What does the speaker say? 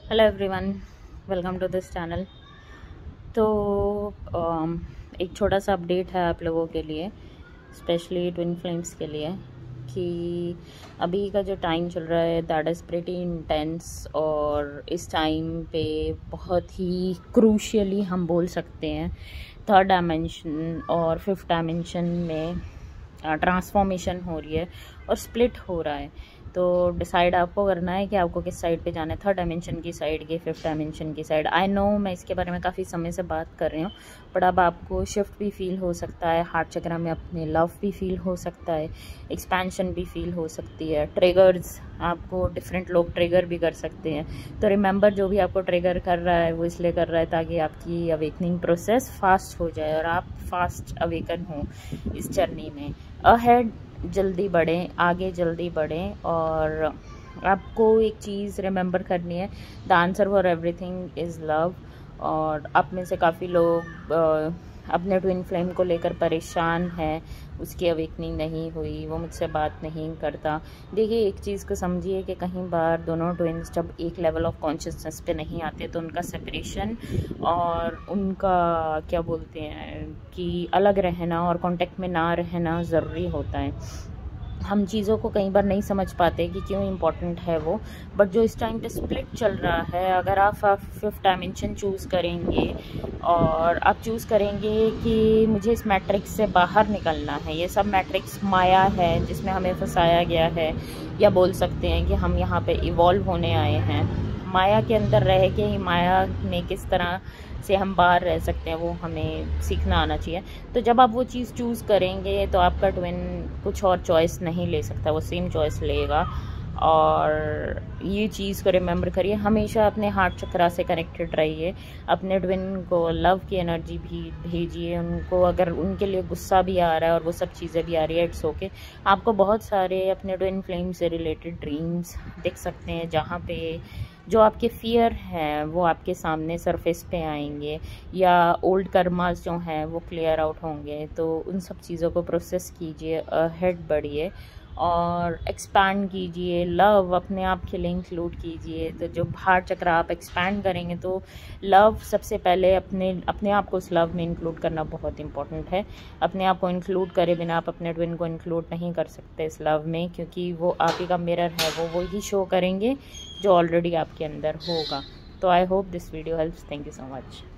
Hello everyone, welcome to this channel. तो एक छोटा सा अपडेट है आप लोगों के लिए, स्पेशली ट्विन फ्लेम्स के लिए, कि अभी का जो टाइम चल रहा है दैट इज़ प्रिटी इंटेंस। और इस टाइम पे बहुत ही क्रूशियली हम बोल सकते हैं थर्ड डायमेंशन और फिफ्थ डायमेंशन में ट्रांसफॉर्मेशन हो रही है और स्प्लिट हो रहा है। तो डिसाइड आपको करना है कि आपको किस साइड पे जाना है, थर्ड डायमेंशन की साइड की फिफ्थ डायमेंशन की साइड। आई नो मैं इसके बारे में काफ़ी समय से बात कर रही हूँ, बट अब आपको शिफ्ट भी फील हो सकता है, हार्ट चक्र में अपने लव भी फील हो सकता है, एक्सपेंशन भी फील हो सकती है, ट्रिगर्स आपको डिफरेंट लोग ट्रिगर भी कर सकते हैं। तो रिमेंबर, जो भी आपको ट्रिगर कर रहा है वो इसलिए कर रहा है ताकि आपकी अवेकनिंग प्रोसेस फास्ट हो जाए और आप फास्ट अवेकन हो इस जर्नी में। अहेड जल्दी बढ़ें, आगे जल्दी बढ़ें। और आपको एक चीज़ रिमेंबर करनी है, the answer for everything is love. और आप में से काफ़ी लोग अपने ट्विन फ्लेम को लेकर परेशान हैं, उसकी अवेकनिंग नहीं हुई, वो मुझसे बात नहीं करता। देखिए, एक चीज़ को समझिए कि कहीं बार दोनों ट्विन्स जब एक लेवल ऑफ कॉन्शियसनेस पे नहीं आते तो उनका सेपरेशन और उनका क्या बोलते हैं कि अलग रहना और कांटेक्ट में ना रहना ज़रूरी होता है। हम चीज़ों को कई बार नहीं समझ पाते कि क्यों इम्पोर्टेंट है वो, बट जो इस टाइम पे स्प्लिट चल रहा है, अगर आप फिफ्थ डायमेंशन चूज़ करेंगे और आप चूज़ करेंगे कि मुझे इस मैट्रिक्स से बाहर निकलना है, ये सब मैट्रिक्स माया है जिसमें हमें फंसाया गया है, या बोल सकते हैं कि हम यहाँ पे इवॉल्व होने आए हैं। माया के अंदर रह के ही माया में किस तरह से हम बाहर रह सकते हैं वो हमें सीखना आना चाहिए। तो जब आप वो चीज़ चूज़ करेंगे तो आपका ट्विन कुछ और चॉइस नहीं ले सकता, वो सेम चॉइस लेगा। और ये चीज़ को रिमेंबर करिए, हमेशा अपने हार्ट चक्रा से कनेक्टेड रहिए, अपने ट्विन को लव की एनर्जी भी भेजिए उनको। अगर उनके लिए गुस्सा भी आ रहा है और वो सब चीज़ें भी आ रही है, इट्स ओके। आपको बहुत सारे अपने ट्विन फ्लेम से रिलेटेड ड्रीम्स दिख सकते हैं जहाँ पे जो आपके फियर हैं वो आपके सामने सरफेस पे आएंगे, या ओल्ड कर्मास जो हैं वो क्लियर आउट होंगे। तो उन सब चीज़ों को प्रोसेस कीजिए, अहेड बढ़िए और एक्सपैंड कीजिए, लव अपने आप के लिए इंक्लूड कीजिए। तो जो हार्ट चक्र आप एक्सपैंड करेंगे तो लव सबसे पहले अपने आप को उस लव में इंक्लूड करना बहुत इंपॉर्टेंट है। अपने आप को इंक्लूड करे बिना आप अपने ट्विन को इंक्लूड नहीं कर सकते इस लव में, क्योंकि वो आप ही का मिरर है, वो ही शो करेंगे जो ऑलरेडी आपके अंदर होगा। तो I hope this video helps. Thank you so much.